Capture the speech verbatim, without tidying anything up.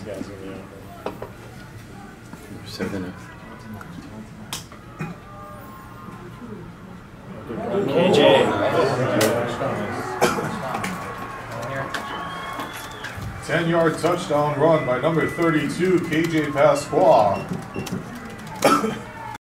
guys are going to be Seven. K J. ten-yard touchdown run by number thirty-two, K J Pasqua.